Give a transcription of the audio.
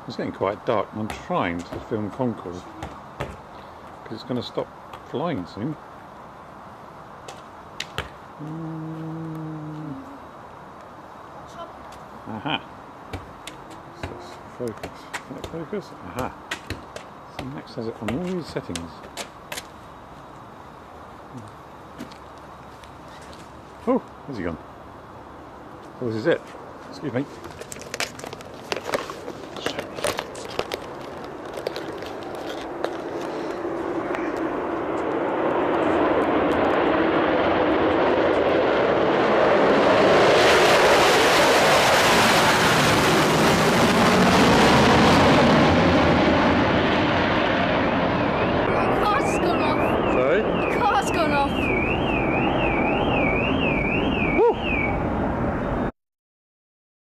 It's getting quite dark and I'm trying to film Concord because it's going to stop flying soon. Aha. So focus. Can it focus? Aha. So Max has it on all these settings. Oh, where's he gone? Oh, this is it. Excuse me.